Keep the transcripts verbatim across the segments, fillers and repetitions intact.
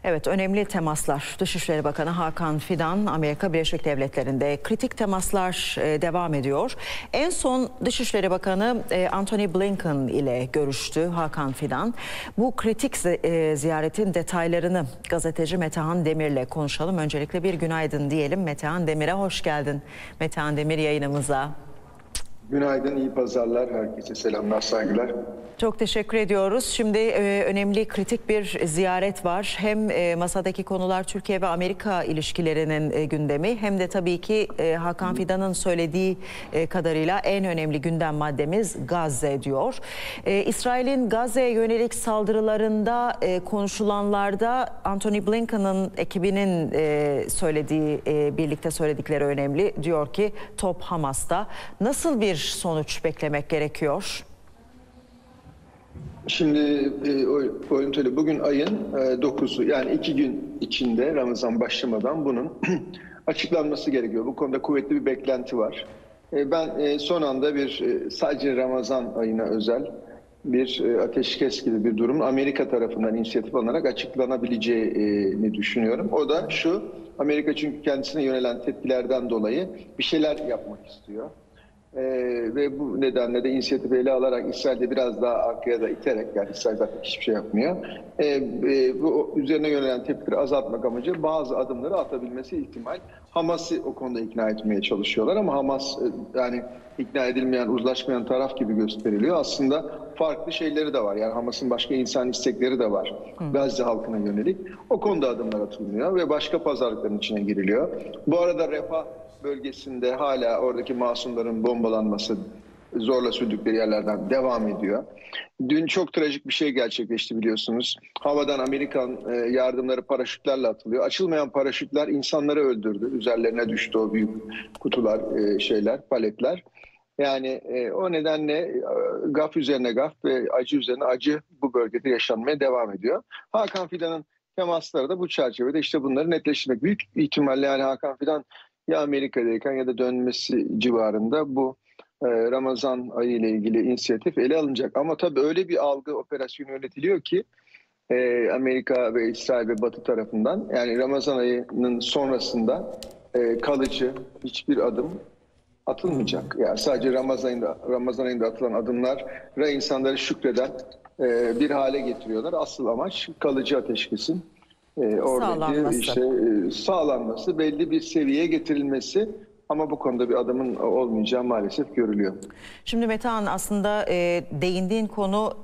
Evet, önemli temaslar. Dışişleri Bakanı Hakan Fidan, Amerika Birleşik Devletleri'nde kritik temaslar e, devam ediyor. En son Dışişleri Bakanı e, Antony Blinken ile görüştü Hakan Fidan. Bu kritik e, ziyaretin detaylarını gazeteci Metehan Demir'le konuşalım. Öncelikle bir günaydın diyelim. Metehan Demir'e hoş geldin. Metehan Demir yayınımıza. Günaydın, iyi pazarlar. Herkese selamlar, saygılar. Çok teşekkür ediyoruz. Şimdi e, önemli, kritik bir ziyaret var. Hem e, masadaki konular Türkiye ve Amerika ilişkilerinin e, gündemi, hem de tabii ki e, Hakan Fidan'ın söylediği e, kadarıyla en önemli gündem maddemiz Gazze diyor. E, İsrail'in Gazze'ye yönelik saldırılarında e, konuşulanlarda Antony Blinken'ın ekibinin e, söylediği, e, birlikte söyledikleri önemli. Diyor ki top Hamas'ta. Nasıl bir sonuç beklemek gerekiyor? Şimdi e, o görüntülü bugün ayın e, dokuzu, yani iki gün içinde Ramazan başlamadan bunun açıklanması gerekiyor. Bu konuda kuvvetli bir beklenti var. E, ben e, son anda bir e, sadece Ramazan ayına özel bir e, ateşkes gibi bir durum Amerika tarafından inisiyatif alınarak açıklanabileceğini düşünüyorum. O da şu: Amerika çünkü kendisine yönelen tepkilerden dolayı bir şeyler yapmak istiyor. Ee, ve bu nedenle de inisiyatifi ele alarak İsrail'de biraz daha arkaya da iterek, yani İsrail zaten hiçbir şey yapmıyor, ee, e, bu üzerine yönelen tepkileri azaltmak amacı bazı adımları atabilmesi ihtimal. Hamas'ı o konuda ikna etmeye çalışıyorlar ama Hamas e, yani ikna edilmeyen, uzlaşmayan taraf gibi gösteriliyor. Aslında farklı şeyleri de var. Yani Hamas'ın başka insan istekleri de var Gazze halkına yönelik. O konuda adımlar atılmıyor ve başka pazarlıkların içine giriliyor. Bu arada Refah bölgesinde hala oradaki masumların bombalanması, zorla sürdükleri yerlerden devam ediyor. Dün çok trajik bir şey gerçekleşti, biliyorsunuz. Havadan Amerikan yardımları paraşütlerle atılıyor. Açılmayan paraşütler insanları öldürdü. Üzerlerine düştü o büyük kutular, şeyler, paletler. Yani o nedenle gaf üzerine gaf ve acı üzerine acı bu bölgede yaşanmaya devam ediyor. Hakan Fidan'ın temasları da bu çerçevede işte bunları netleştirmek. Büyük ihtimalle yani Hakan Fidan ya Amerika'dayken ya da dönmesi civarında bu e, Ramazan ayı ile ilgili inisiyatif ele alınacak. Ama tabii öyle bir algı operasyonu yönetiliyor ki e, Amerika ve İsrail ve Batı tarafından, yani Ramazan ayının sonrasında e, kalıcı hiçbir adım atılmayacak. Yani sadece Ramazan ayında, Ramazan ayında atılan adımlara insanları şükreden e, bir hale getiriyorlar. Asıl amaç kalıcı ateşkesin e, oradaki Sağlanması. işte e, sağlanması, belli bir seviyeye getirilmesi. Ama bu konuda bir adımın olmayacağı maalesef görülüyor. Şimdi Metehan, aslında e, değindiğin konu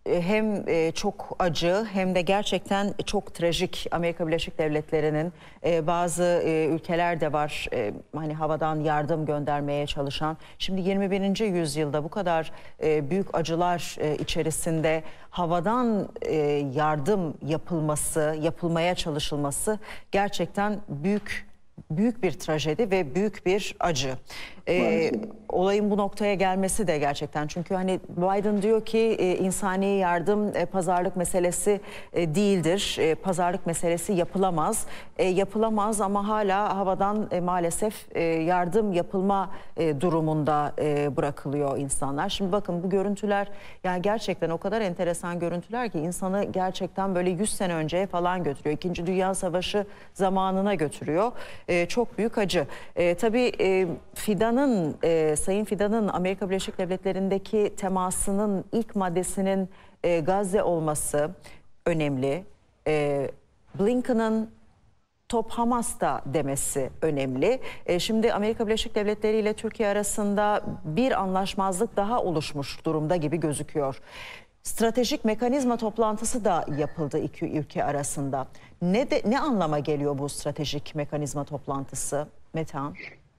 hem çok acı hem de gerçekten çok trajik. Amerika Birleşik Devletleri'nin bazı ülkeler de var hani havadan yardım göndermeye çalışan. Şimdi yirmi birinci yüzyılda bu kadar büyük acılar içerisinde havadan yardım yapılması, yapılmaya çalışılması gerçekten büyük büyük bir trajedi ve büyük bir acı. Ee, olayın bu noktaya gelmesi de gerçekten, çünkü hani Biden diyor ki e, insani yardım e, pazarlık meselesi e, değildir. E, pazarlık meselesi yapılamaz. E, yapılamaz ama hala havadan e, maalesef e, yardım yapılma e, durumunda e, bırakılıyor insanlar. Şimdi bakın, bu görüntüler yani gerçekten o kadar enteresan görüntüler ki insanı gerçekten böyle yüz sene önceye falan götürüyor. İkinci Dünya Savaşı zamanına götürüyor. E, çok büyük acı. E, tabii e, Fidan E, Sayın Fidan'ın Amerika Birleşik Devletleri'ndeki temasının ilk maddesinin e, Gazze olması önemli. E, Blinken'ın top Hamas'ta demesi önemli. E, şimdi Amerika Birleşik Devletleri ile Türkiye arasında bir anlaşmazlık daha oluşmuş durumda gibi gözüküyor. Stratejik mekanizma toplantısı da yapıldı iki ülke arasında. Ne de, ne anlama geliyor bu stratejik mekanizma toplantısı Metehan?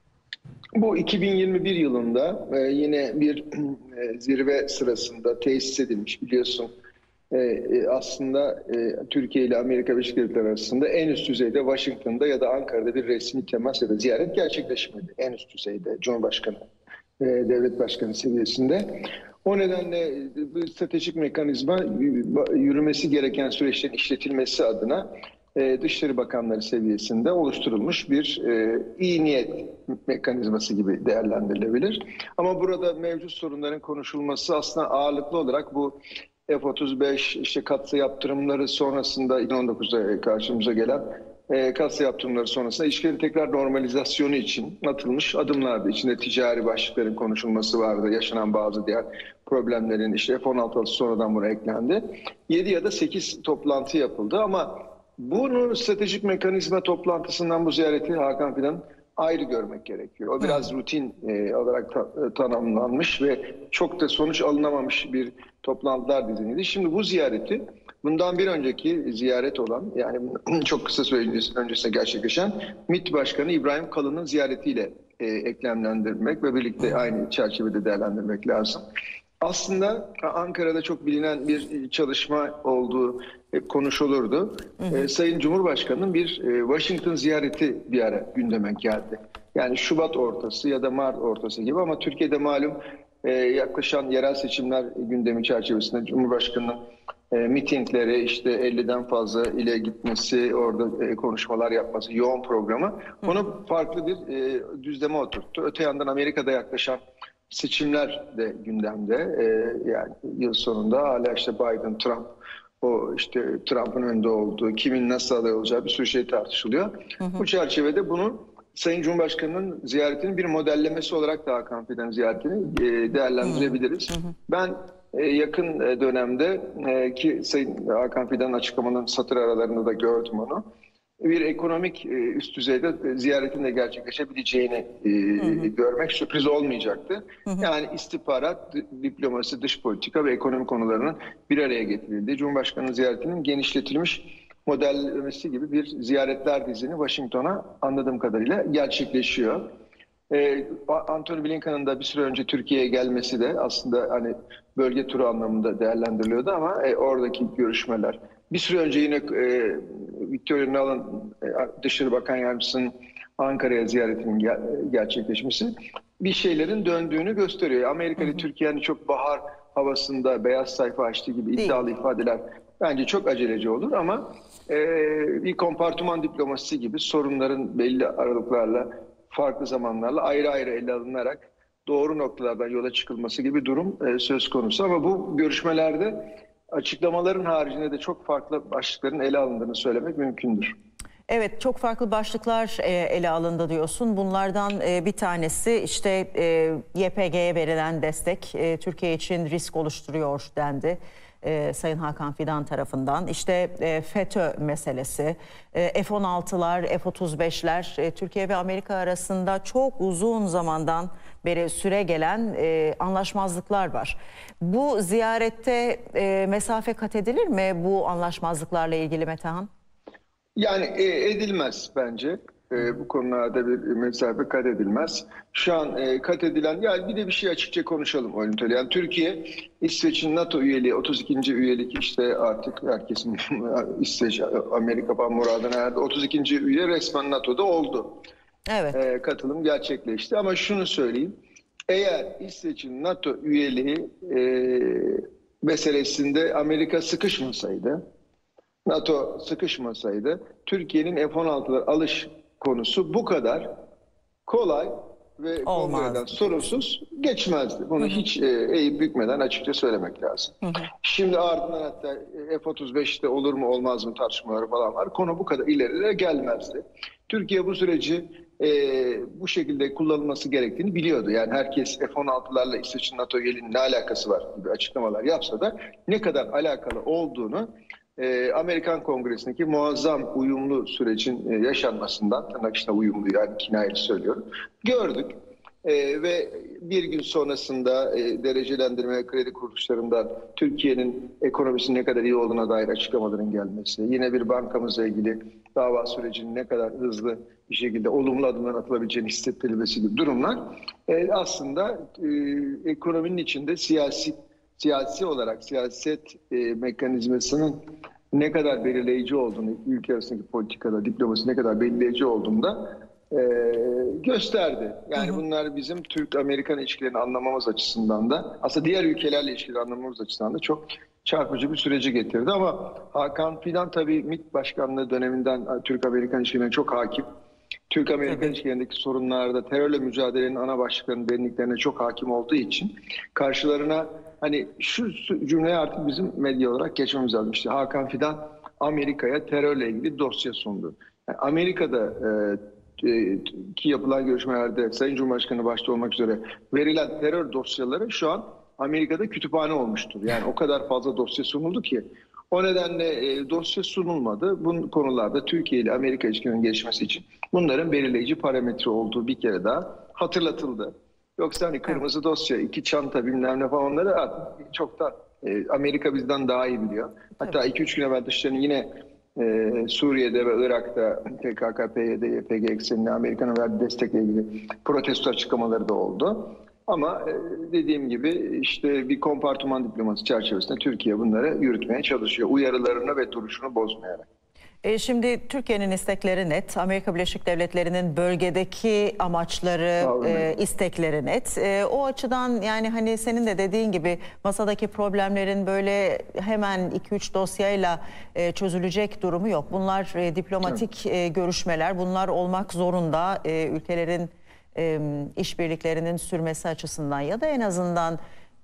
Bu iki bin yirmi bir yılında e, yine bir e, zirve sırasında tesis edilmiş, biliyorsun. E, e, aslında e, Türkiye ile Amerika Birleşik Devletleri arasında en üst düzeyde Washington'da ya da Ankara'da bir resmi temas ya da ziyaret gerçekleşmedi. En üst düzeyde Cumhurbaşkanı, e, devlet başkanı seviyesinde. O nedenle bu stratejik mekanizma yürümesi gereken süreçlerin işletilmesi adına Dışişleri Bakanları seviyesinde oluşturulmuş bir e, iyi niyet mekanizması gibi değerlendirilebilir. Ama burada mevcut sorunların konuşulması aslında ağırlıklı olarak bu F otuz beş, işte katsa yaptırımları sonrasında iki bin on dokuzda karşımıza gelen e, katsa yaptırımları sonrasında ilişkilerin tekrar normalizasyonu için atılmış adımlardı. İçinde ticari başlıkların konuşulması vardı. Yaşanan bazı diğer problemlerin, işte F on altı sonradan buna eklendi. yedi ya da sekiz toplantı yapıldı ama bunu stratejik mekanizma toplantısından bu ziyareti Hakan Fidan'ın ayrı görmek gerekiyor. O biraz rutin e, olarak ta, e, tanımlanmış ve çok da sonuç alınamamış bir toplantılar diziliydi. Şimdi bu ziyareti bundan bir önceki ziyaret olan, yani çok kısa süre öncesinde gerçekleşen MİT Başkanı İbrahim Kalın'ın ziyaretiyle e, eklemlendirmek ve birlikte aynı çerçevede değerlendirmek lazım. Aslında Ankara'da çok bilinen bir çalışma olduğu hep konuşulurdu. Hı hı. Ee, Sayın Cumhurbaşkanı'nın bir e, Washington ziyareti bir ara gündeme geldi. Yani Şubat ortası ya da Mart ortası gibi ama Türkiye'de malum e, yaklaşan yerel seçimler gündemi çerçevesinde Cumhurbaşkanı'nın e, mitingleri, işte elliden fazla ile gitmesi, orada e, konuşmalar yapması, yoğun programı onu farklı bir e, düzleme oturttu. Öte yandan Amerika'da yaklaşan seçimler de gündemde. Ee, yani yıl sonunda hala işte Biden, Trump, o işte Trump'ın önde olduğu, kimin nasıl aday olacağı bir sürü şey tartışılıyor. Hı hı. Bu çerçevede bunu Sayın Cumhurbaşkanı'nın ziyaretinin bir modellemesi olarak da Hakan Fidan ziyaretini e, değerlendirebiliriz. Hı hı. Ben e, yakın dönemde e, ki Sayın Hakan Fidan'ın açıklamanın satır aralarında da gördüm onu. Bir ekonomik üst düzeyde ziyaretin de gerçekleşebileceğini hı hı. görmek sürpriz olmayacaktı. Hı hı. Yani istihbarat, diplomasi, dış politika ve ekonomi konularının bir araya getirildiği Cumhurbaşkanı ziyaretinin genişletilmiş modellemesi gibi bir ziyaretler dizini Washington'a anladığım kadarıyla gerçekleşiyor. Ee, Antony Blinken'ın da bir süre önce Türkiye'ye gelmesi de aslında hani bölge turu anlamında değerlendiriliyordu ama e, oradaki görüşmeler. Bir süre önce yine e, Victoria Nuland'ın e, Dışişleri Bakan Yardımcısı'nın Ankara'ya ziyaretinin ger gerçekleşmesi bir şeylerin döndüğünü gösteriyor. Amerika ile Türkiye'nin çok bahar havasında beyaz sayfa açtığı gibi iddialı Değil. ifadeler bence çok aceleci olur ama e, bir kompartıman diplomasisi gibi sorunların belli aralıklarla, farklı zamanlarla ayrı ayrı ele alınarak doğru noktalardan yola çıkılması gibi durum e, söz konusu. Ama bu görüşmelerde açıklamaların haricinde de çok farklı başlıkların ele alındığını söylemek mümkündür. Evet, çok farklı başlıklar ele alındı diyorsun. Bunlardan bir tanesi işte Y P G'ye verilen destek Türkiye için risk oluşturuyor dendi. Sayın Hakan Fidan tarafından. İşte FETÖ meselesi, F on altılar, F otuz beşler Türkiye ve Amerika arasında çok uzun zamandan beri süre gelen anlaşmazlıklar var. Bu ziyarette mesafe kat edilir mi bu anlaşmazlıklarla ilgili Metehan? Yani edilmez bence. E, bu konularda bir mesafe kat edilmez. Şu an e, kat edilen, yani bir de bir şey açıkça konuşalım Olimpiyalı. Yani Türkiye, İsveç'in NATO üyeliği, otuz ikinci üyelik işte artık herkesin İsveç, Amerika falan muradına erdi. otuz ikinci üye resmen NATO'da oldu. Evet. E, katılım gerçekleşti ama şunu söyleyeyim. Eğer İsveç'in NATO üyeliği e, meselesinde Amerika sıkışmasaydı, NATO sıkışmasaydı Türkiye'nin F on altılar alış konusu bu kadar kolay ve kongreden sorunsuz geçmezdi. Bunu hı hı. hiç e, eğip bükmeden açıkça söylemek lazım. Hı hı. Şimdi ardından hatta F otuz beşte olur mu olmaz mı tartışmaları falan var. Konu bu kadar ileride gelmezdi. Türkiye bu süreci e, bu şekilde kullanılması gerektiğini biliyordu. Yani herkes F on altılarla İsveç'in NATO üyeliğinin ne alakası var gibi açıklamalar yapsa da ne kadar alakalı olduğunu Amerikan Kongresi'ndeki muazzam uyumlu sürecin yaşanmasından, tırnak içinde uyumlu yani kinayeli söylüyorum, gördük. Ee, ve bir gün sonrasında e, derecelendirme kredi kuruluşlarından Türkiye'nin ekonomisinin ne kadar iyi olduğuna dair açıklamaların gelmesi, yine bir bankamızla ilgili dava sürecinin ne kadar hızlı bir şekilde olumlu adımlar atılabileceğini hissettirilmesi gibi durumlar e, aslında e, ekonominin içinde siyasi siyasi olarak siyaset e, mekanizmasının ne kadar belirleyici olduğunu, ülke arasındaki politikada, diplomasi ne kadar belirleyici olduğunu da e, gösterdi. Yani hı hı. bunlar bizim Türk-Amerikan ilişkilerini anlamamız açısından da, aslında diğer ülkelerle ilişkileri anlamamız açısından da çok çarpıcı bir süreci getirdi. Ama Hakan Fidan tabii MİT Başkanlığı döneminden Türk-Amerikan ilişkilerine çok hakim. Türk-Amerika Tabii. ilişkilerindeki sorunlarda terörle mücadelenin ana başlıklarının derinliklerine çok hakim olduğu için karşılarına hani şu cümleyi artık bizim medya olarak geçmemiz lazım. İşte Hakan Fidan Amerika'ya terörle ilgili dosya sundu. Yani Amerika'da e, e, ki yapılan görüşmelerde Sayın Cumhurbaşkanı başta olmak üzere verilen terör dosyaları şu an Amerika'da kütüphane olmuştur. Yani o kadar fazla dosya sunuldu ki. O nedenle e, dosya sunulmadı. Bu konularda Türkiye ile Amerika ilişkilerinin gelişmesi için bunların belirleyici parametre olduğu bir kere daha hatırlatıldı. Yoksa hani kırmızı dosya, iki çanta bilmem ne falan onları artık çoktan e, Amerika bizden daha iyi biliyor. Hatta iki üç gün evvel Dışişleri'nin yine e, Suriye'de ve Irak'ta P K K, P Y D, Y P G ekseninde Amerika'nın verdiği destekle ilgili protesto açıklamaları da oldu. Ama dediğim gibi işte bir kompartıman diploması çerçevesinde Türkiye bunları yürütmeye çalışıyor. Uyarılarını ve duruşunu bozmayarak. E şimdi Türkiye'nin istekleri net. Amerika Birleşik Devletleri'nin bölgedeki amaçları, e, istekleri net. E, o açıdan yani hani senin de dediğin gibi masadaki problemlerin böyle hemen iki üç dosyayla e, çözülecek durumu yok. Bunlar e, diplomatik e, görüşmeler. Bunlar olmak zorunda e, ülkelerin e, işbirliklerinin sürmesi açısından ya da en azından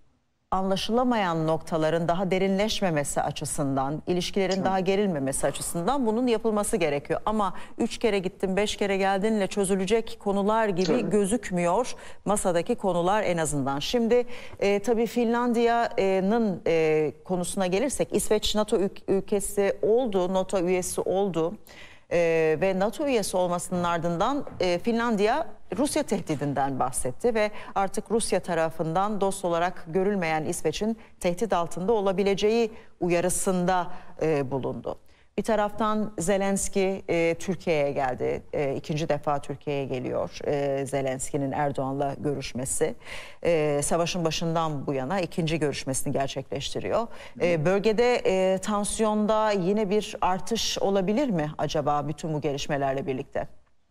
anlaşılamayan noktaların daha derinleşmemesi açısından, ilişkilerin Çok. daha gerilmemesi açısından bunun yapılması gerekiyor. Ama üç kere gittin, beş kere geldinle çözülecek konular gibi Tabii. gözükmüyor masadaki konular en azından. Şimdi e, tabii Finlandiya'nın e, konusuna gelirsek, İsveç NATO ülkesi oldu, NATO üyesi oldu. Ee, ve NATO üyesi olmasının ardından e, Finlandiya Rusya tehdidinden bahsetti ve artık Rusya tarafından dost olarak görülmeyen İsveç'in tehdit altında olabileceği uyarısında e, bulundu. Bir taraftan Zelenski e, Türkiye'ye geldi. E, ikinci defa Türkiye'ye geliyor e, Zelenski'nin Erdoğan'la görüşmesi. E, savaşın başından bu yana ikinci görüşmesini gerçekleştiriyor. E, bölgede e, tansiyonda yine bir artış olabilir mi acaba bütün bu gelişmelerle birlikte?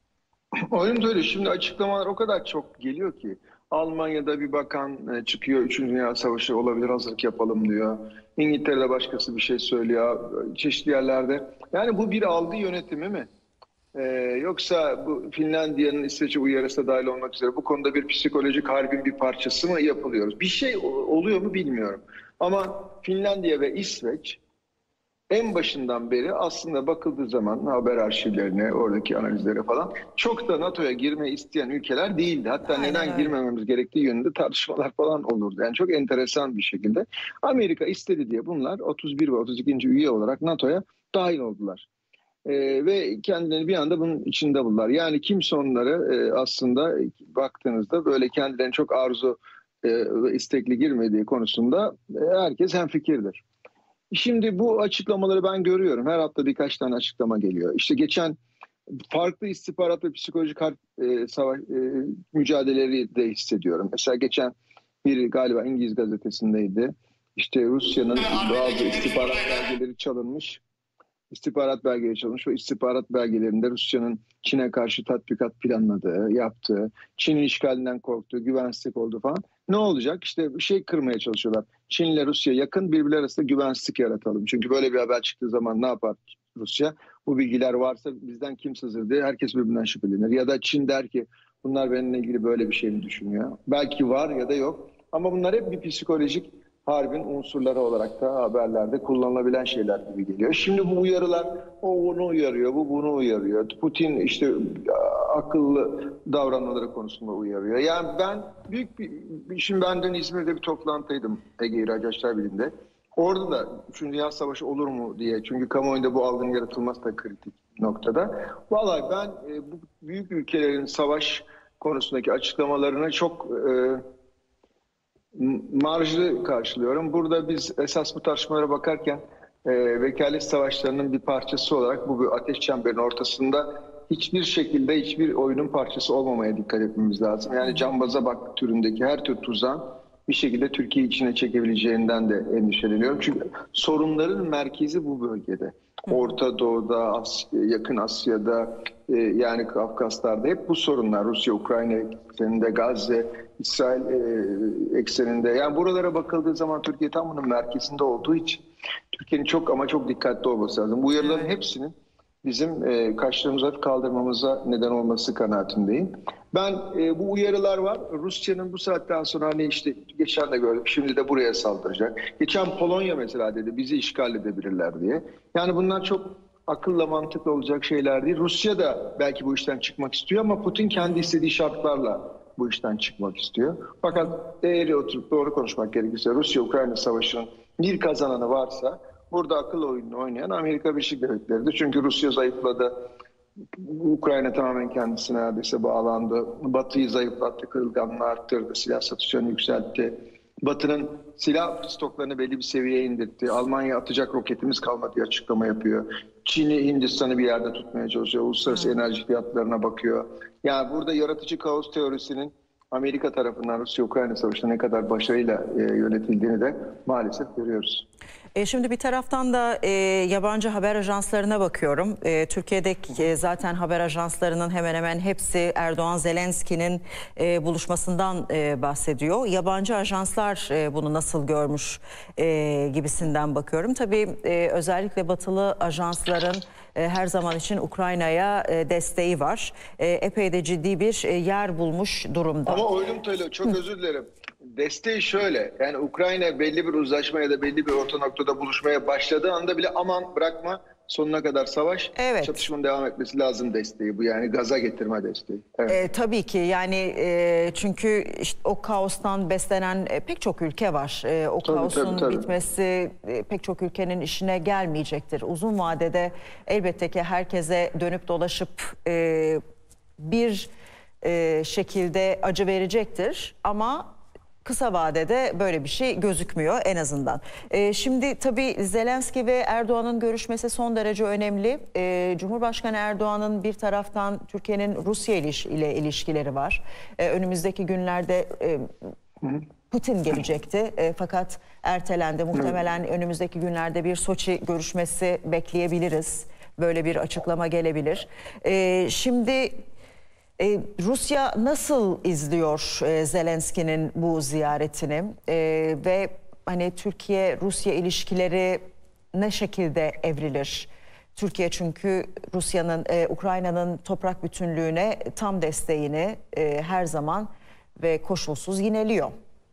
Oyun öyle. Şimdi açıklamalar o kadar çok geliyor ki. Almanya'da bir bakan çıkıyor, Üçüncü Dünya Savaşı olabilir, hazırlık yapalım diyor. İngiltere'de başkası bir şey söylüyor, çeşitli yerlerde. Yani bu bir algı yönetimi mi? Ee, yoksa bu Finlandiya'nın İsveç'e uyarısı dahil olmak üzere bu konuda bir psikolojik harbin bir parçası mı yapılıyoruz? Bir şey oluyor mu bilmiyorum. Ama Finlandiya ve İsveç en başından beri aslında bakıldığı zaman haber arşivlerine, oradaki analizlere falan çok da NATO'ya girme isteyen ülkeler değildi. Hatta Aynen neden öyle. girmememiz gerektiği yönünde tartışmalar falan olurdu. Yani çok enteresan bir şekilde Amerika istedi diye bunlar otuz bir ve otuz ikinci üye olarak NATO'ya dahil oldular. Ee, ve kendilerini bir anda bunun içinde buldular. Yani kimse onları e, aslında baktığınızda böyle kendilerini çok arzu e, ve istekli girmediği konusunda e, herkes hemfikirdir. Şimdi bu açıklamaları ben görüyorum. Her hafta birkaç tane açıklama geliyor. İşte geçen farklı istihbarat ve psikolojik harp e, savaş e, mücadeleleri de hissediyorum. Mesela geçen bir galiba İngiliz gazetesindeydi. İşte Rusya'nın bazı istihbarat belgeleri çalınmış. İstihbarat belgeleri çalınmış ve istihbarat belgelerinde Rusya'nın Çin'e karşı tatbikat planladığı, yaptığı, Çin'in işgalinden korktuğu, güvensizlik olduğu falan. Ne olacak? İşte bir şey kırmaya çalışıyorlar. Çin ile Rusya yakın, birbirleri arasında güvensizlik yaratalım. Çünkü böyle bir haber çıktığı zaman ne yapar Rusya? Bu bilgiler varsa bizden kim sızır diye herkes birbirinden şüphelenir. Ya da Çin der ki bunlar benimle ilgili böyle bir şey mi düşünüyor? Belki var ya da yok. Ama bunlar hep bir psikolojik harbin unsurları olarak da haberlerde kullanılabilen şeyler gibi geliyor. Şimdi bu uyarılar, o onu uyarıyor, bu bunu uyarıyor. Putin işte akıllı davranmaları konusunda uyarıyor. Yani ben büyük bir, şimdi ben dün İzmir'de bir toplantıdaydım Ege İhracatçılar Birliği'nde. Orada da Üçüncü Dünya Savaşı olur mu diye, çünkü kamuoyunda bu algının yaratılması da kritik noktada. Vallahi ben e, bu büyük ülkelerin savaş konusundaki açıklamalarına çok e, marjlı karşılıyorum. Burada biz esas bu tartışmalara bakarken e, vekalet savaşlarının bir parçası olarak bu bir ateş çemberinin ortasında hiçbir şekilde hiçbir oyunun parçası olmamaya dikkat etmemiz lazım. Yani cambaza bak türündeki her tür tuzağın bir şekilde Türkiye içine çekebileceğinden de endişeleniyorum. Çünkü sorunların merkezi bu bölgede. Orta Doğu'da, Asya, Yakın Asya'da, e, yani Kafkaslar'da hep bu sorunlar. Rusya, Ukrayna ekseninde, Gazze, İsrail e, ekseninde. Yani buralara bakıldığı zaman Türkiye tam bunun merkezinde olduğu için Türkiye'nin çok ama çok dikkatli olması lazım. Bu uyarıların hepsinin bizim e, kaşlarımızı kaldırmamıza neden olması kanaatindeyim. Ben e, bu uyarılar var. Rusya'nın bu saatten sonra hani işte geçen de gördüm, şimdi de buraya saldıracak. Geçen Polonya mesela dedi bizi işgal edebilirler diye. Yani bunlar çok akılla mantıklı olacak şeyler değil. Rusya da belki bu işten çıkmak istiyor ama Putin kendi istediği şartlarla bu işten çıkmak istiyor. Fakat eğri oturup doğru konuşmak gerekirse Rusya-Ukrayna savaşının bir kazananı varsa burada akıl oyununu oynayan Amerika Birleşik Devletleri'dir. Çünkü Rusya zayıfladı. Ukrayna tamamen kendisine neredeyse bağlandı. Batı'yı zayıflattı, kırılganlığı arttırdı, silah satışlarını yükseltti. Batı'nın silah stoklarını belli bir seviyeye indirtti. Almanya atacak roketimiz kalmadı diye açıklama yapıyor. Çin'i, Hindistan'ı bir yerde tutmaya çalışıyor. Uluslararası hmm. enerji fiyatlarına bakıyor. Yani burada yaratıcı kaos teorisinin Amerika tarafından Rusya-Ukrayna savaşında ne kadar başarıyla e, yönetildiğini de maalesef görüyoruz. E şimdi bir taraftan da e, yabancı haber ajanslarına bakıyorum. E, Türkiye'deki e, zaten haber ajanslarının hemen hemen hepsi Erdoğan-Zelenski'nin e, buluşmasından e, bahsediyor. Yabancı ajanslar e, bunu nasıl görmüş e, gibisinden bakıyorum. Tabii e, özellikle batılı ajansların e, her zaman için Ukrayna'ya e, desteği var. E, epey de ciddi bir e, yer bulmuş durumda. Ama Oylum Taylo, çok özür dilerim. Desteği şöyle, yani Ukrayna belli bir uzlaşma ya da belli bir orta noktada buluşmaya başladığı anda bile aman bırakma sonuna kadar savaş, evet. Çatışmanın devam etmesi lazım desteği bu, yani gaza getirme desteği. Evet. E, tabii ki yani e, çünkü işte o kaostan beslenen e, pek çok ülke var. E, o tabii, kaosun tabii, tabii. bitmesi e, pek çok ülkenin işine gelmeyecektir. Uzun vadede elbette ki herkese dönüp dolaşıp e, bir e, şekilde acı verecektir ama kısa vadede böyle bir şey gözükmüyor en azından. Ee, şimdi tabii Zelenski ve Erdoğan'ın görüşmesi son derece önemli. Ee, Cumhurbaşkanı Erdoğan'ın bir taraftan Türkiye'nin Rusya ile ilişkileri var. Ee, önümüzdeki günlerde e, Putin gelecekti e, fakat ertelendi. Muhtemelen önümüzdeki günlerde bir Soçi görüşmesi bekleyebiliriz. Böyle bir açıklama gelebilir. Ee, şimdi... Ee, Rusya nasıl izliyor e, Zelenski'nin bu ziyaretini e, ve hani Türkiye-Rusya ilişkileri ne şekilde evrilir? Türkiye çünkü Rusya'nın, e, Ukrayna'nın toprak bütünlüğüne tam desteğini e, her zaman ve koşulsuz yineliyor.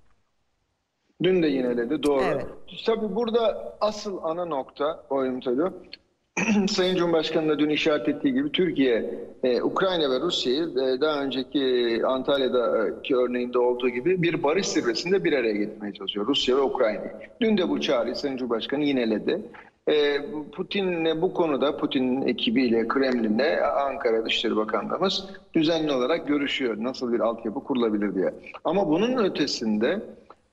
Dün de yineledi, doğru. Evet. Tabii burada asıl ana nokta oyun tabii. Sayın Cumhurbaşkanı da dün işaret ettiği gibi Türkiye, e, Ukrayna ve Rusya'yı e, daha önceki Antalya'daki örneğinde olduğu gibi bir barış zirvesinde bir araya getirmeye çalışıyor Rusya ve Ukrayna'yı. Dün de bu çağrıyı Sayın Cumhurbaşkanı yineledi. E, Putin'le bu konuda, Putin'in ekibiyle, Kremlin'le Ankara Dışişleri Bakanlığımız düzenli olarak görüşüyor. Nasıl bir altyapı kurulabilir diye. Ama bunun ötesinde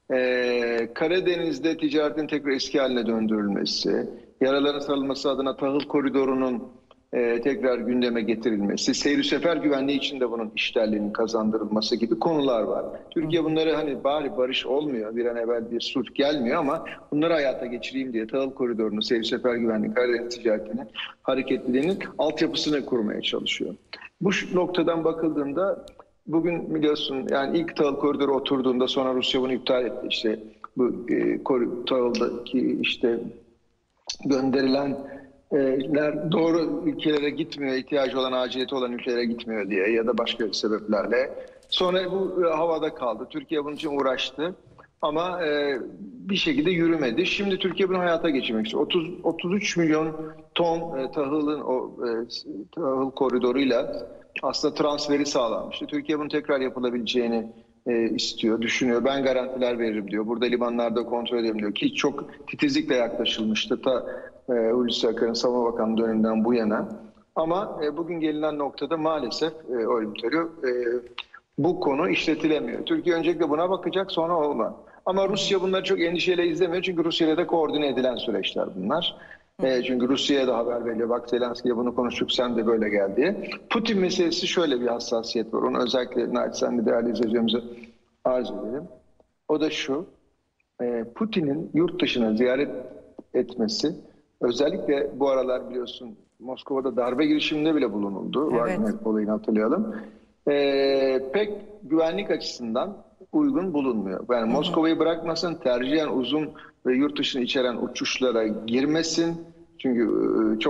e, Karadeniz'de ticaretin tekrar eski haline döndürülmesi, yaraların sarılması adına tahıl koridorunun e, tekrar gündeme getirilmesi, seyir sefer güvenliği için de bunun işlerliğinin kazandırılması gibi konular var. Türkiye bunları hani bari barış olmuyor, bir an evvel bir sulh gelmiyor ama bunları hayata geçireyim diye tahıl koridorunu, seyir sefer güvenliği, Karadeniz ticaretinin, hareketliliğinin altyapısını kurmaya çalışıyor. Bu noktadan bakıldığında bugün biliyorsun yani ilk tahıl koridoru oturduğunda sonra Rusya bunu iptal etti. İşte bu e, tahıldaki işte gönderilenler doğru ülkelere gitmiyor, ihtiyacı olan, aciliyeti olan ülkelere gitmiyor diye ya da başka sebeplerle. Sonra bu havada kaldı. Türkiye bunun için uğraştı ama e, bir şekilde yürümedi. Şimdi Türkiye bunu hayata geçirmek istiyor. otuz otuz üç milyon ton e, tahılın o e, tahıl koridoruyla aslında transferi sağlanmıştı. Türkiye bunun tekrar yapılabileceğini E, istiyor, düşünüyor. Ben garantiler veririm diyor. Burada limanlarda kontrol ederim diyor. Ki çok titizlikle yaklaşılmıştı ta e, Hulusi Akar'ın Savunma Bakanlığı döneminden bu yana. Ama e, bugün gelinen noktada maalesef e, e, bu konu işletilemiyor. Türkiye öncelikle buna bakacak, sonra olma. Ama Rusya bunları çok endişeyle izlemiyor. Çünkü Rusya'yla da koordine edilen süreçler bunlar. E, çünkü Rusya'ya da haber veriyor. Bak Zelenski'ye bunu konuştuk, sen de böyle gel diye. Putin meselesi şöyle bir hassasiyet var. Onu özellikle naçizane değerli izleyicilerimize arz edelim. O da şu. E, Putin'in yurt dışına ziyaret etmesi, özellikle bu aralar biliyorsun Moskova'da darbe girişiminde bile bulunuldu. Evet. Wagner olayını hatırlayalım. E, pek güvenlik açısından uygun bulunmuyor. Yani Moskova'yı bırakmasın, tercihen uzun ve yurt dışını içeren uçuşlara girmesin. Çünkü çok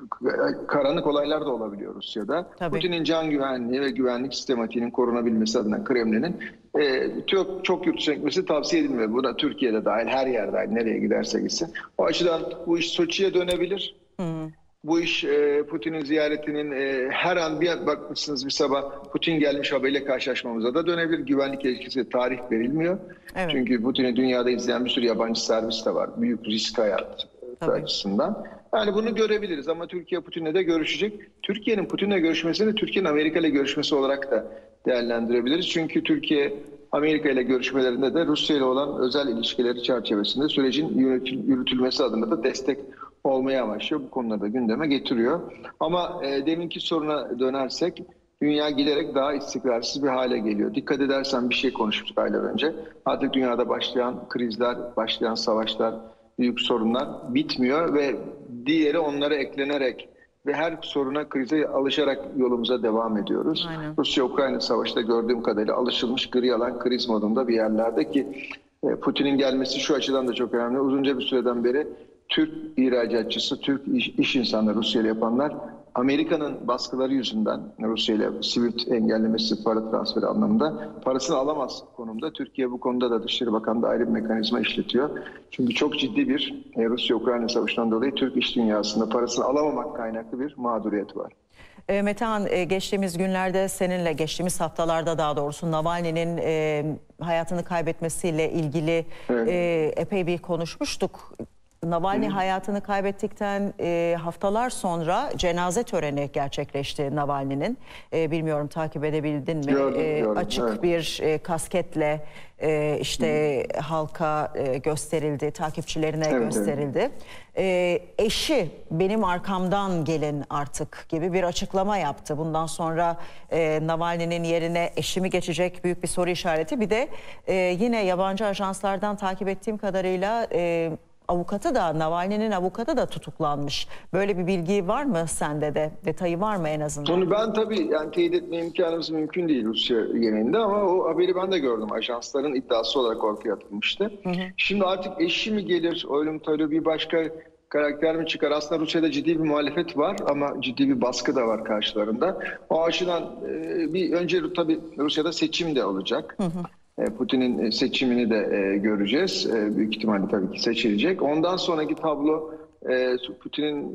karanlık olaylar da olabiliyor Rusya'da. Tabii. Putin'in can güvenliği ve güvenlik sistematiğinin korunabilmesi adına Kremlin'in e, çok, çok yurt dışına gitmesi tavsiye edilmiyor. Bu da Türkiye'de dahil, her yer dahil, nereye giderse gitsin. O açıdan bu iş Soçi'ye dönebilir. Hı. Bu iş e, Putin'in ziyaretinin e, her an bir bakmışsınız bir sabah Putin gelmiş haberiyle karşılaşmamıza da dönebilir. Güvenlik ilişkisi tarih verilmiyor. Evet. Çünkü Putin'i dünyada izleyen bir sürü yabancı servis de var. Büyük risk hayat açısından. Yani bunu görebiliriz ama Türkiye Putin'le de görüşecek. Türkiye'nin Putin'le görüşmesini Türkiye'nin Amerika ile görüşmesi olarak da değerlendirebiliriz. Çünkü Türkiye Amerika ile görüşmelerinde de Rusya ile olan özel ilişkileri çerçevesinde sürecin yürütülmesi adına da destek olmaya amaçlıyor. Bu konuları da gündeme getiriyor. Ama e, deminki soruna dönersek dünya giderek daha istikrarsız bir hale geliyor. Dikkat edersen bir şey konuşmuştuk aylar önce. Artık dünyada başlayan krizler, başlayan savaşlar, büyük sorunlar bitmiyor ve diğeri onlara eklenerek ve her soruna, krize alışarak yolumuza devam ediyoruz. Rusya-Ukrayna savaşta gördüğüm kadarıyla alışılmış gri alan kriz modunda bir yerlerde ki Putin'in gelmesi şu açıdan da çok önemli. Uzunca bir süreden beri Türk ihracatçısı, Türk iş, iş insanları, Rusya ile yapanlar Amerika'nın baskıları yüzünden Rusya ile Swift engellemesi, para transferi anlamında parasını alamaz konumda. Türkiye bu konuda da Dışişleri Bakanlığı ayrı bir mekanizma işletiyor. Çünkü çok ciddi bir Rusya-Ukrayna savaşından dolayı Türk iş dünyasında parasını alamamak kaynaklı bir mağduriyet var. E, Metehan, e, geçtiğimiz günlerde seninle, geçtiğimiz haftalarda daha doğrusu Navalny'nin e, hayatını kaybetmesiyle ilgili evet. e, epey bir konuşmuştuk. Navalny Hı. hayatını kaybettikten e, haftalar sonra cenaze töreni gerçekleşti Navalny'nin. E, bilmiyorum takip edebildin mi? Gördüm, e, gördüm, açık evet. bir e, kasketle e, işte Hı. halka e, gösterildi, takipçilerine evet, gösterildi. Evet. E, eşi benim arkamdan gelin artık gibi bir açıklama yaptı. Bundan sonra e, Navalny'nin yerine eşi mi geçecek, büyük bir soru işareti. Bir de e, yine yabancı ajanslardan takip ettiğim kadarıyla E, avukatı da, Navalny'nin avukatı da tutuklanmış. Böyle bir bilgi var mı sende de? Detayı var mı en azından? Onu ben tabii yani teyit etme imkanımız mümkün değil Rusya genelinde ama o haberi ben de gördüm. Ajansların iddiası olarak ortaya atılmıştı. Hı hı. Şimdi artık eşi mi gelir, ölüm tabii bir başka karakter mi çıkar? Aslında Rusya'da ciddi bir muhalefet var ama ciddi bir baskı da var karşılarında. O açıdan bir önce tabii Rusya'da seçim de olacak. Hı hı. Putin'in seçimini de göreceğiz. Büyük ihtimalle tabii ki seçilecek. Ondan sonraki tablo Putin'in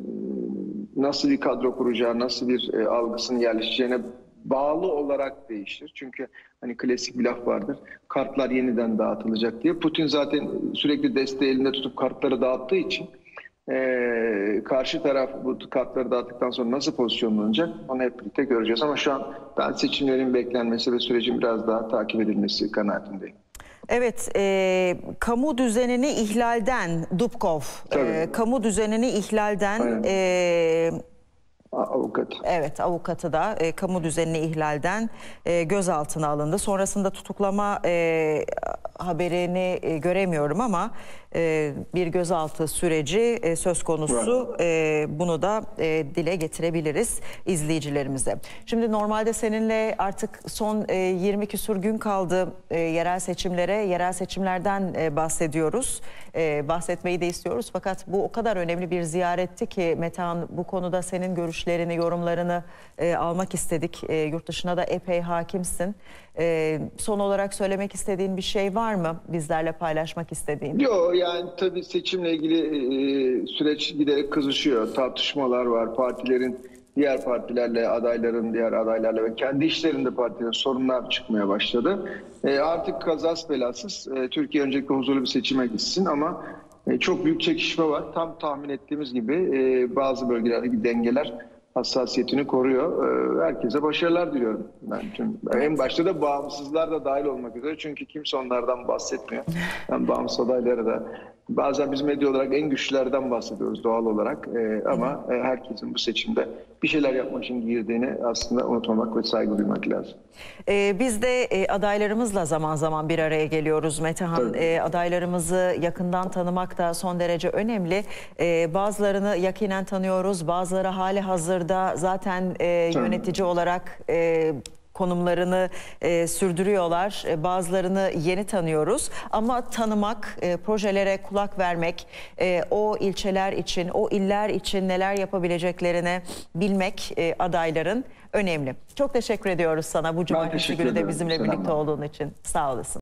nasıl bir kadro kuracağı, nasıl bir algısının yerleşeceğine bağlı olarak değişir. Çünkü hani klasik bir laf vardır. Kartlar yeniden dağıtılacak diye. Putin zaten sürekli desteği elinde tutup kartları dağıttığı için Ee, karşı taraf bu kartları dağıttıktan sonra nasıl pozisyonlanacak onu hep birlikte göreceğiz. Ama şu an ben seçimlerin beklenmesi ve sürecin biraz daha takip edilmesi kanaatindeyim. Evet, e, kamu düzenini ihlalden, Dubkov, e, kamu düzenini ihlalden... E, Avukat. Evet, avukatı da e, kamu düzenini ihlalden e, gözaltına alındı. Sonrasında tutuklama e, haberini e, göremiyorum ama e, bir gözaltı süreci e, söz konusu. E, bunu da e, dile getirebiliriz izleyicilerimize. Şimdi normalde seninle artık son e, yirmi küsur gün kaldı e, yerel seçimlere. Yerel seçimlerden e, bahsediyoruz. E, bahsetmeyi de istiyoruz. Fakat bu o kadar önemli bir ziyaretti ki Metehan, bu konuda senin görüşlerini, yorumlarını e, almak istedik. E, yurt dışına da epey hakimsin. E, son olarak söylemek istediğin bir şey var mı bizlerle paylaşmak istediğin? Yok, yani tabii seçimle ilgili e, süreç giderek kızışıyor. Tartışmalar var. Partilerin, diğer partilerle, adayların diğer adaylarla ve kendi işlerinde partilerin sorunlar çıkmaya başladı. E, artık kazas belasız e, Türkiye öncelikle huzurlu bir seçime gitsin ama e, çok büyük çekişme var. Tam tahmin ettiğimiz gibi e, bazı bölgelerdeki dengeler hassasiyetini koruyor. Herkese başarılar diliyorum. Ben tüm, en başta da bağımsızlar da dahil olmak üzere. Çünkü kimse onlardan bahsetmiyor. Ben bağımsız adaylara da bazen biz medya olarak en güçlülerden bahsediyoruz doğal olarak. Ee, ama e, herkesin bu seçimde bir şeyler yapmak için girdiğini aslında unutmamak ve saygı duymak lazım. Ee, biz de e, adaylarımızla zaman zaman bir araya geliyoruz Metehan. E, adaylarımızı yakından tanımak da son derece önemli. E, bazılarını yakinen tanıyoruz, bazıları hali hazırda zaten e, yönetici olarak E, konumlarını e, sürdürüyorlar. E, bazılarını yeni tanıyoruz ama tanımak, e, projelere kulak vermek, e, o ilçeler için, o iller için neler yapabileceklerini bilmek e, adayların önemli. Çok teşekkür ediyoruz sana bu cumartesi günü de bizimle birlikte olduğun için. Sağ olasın.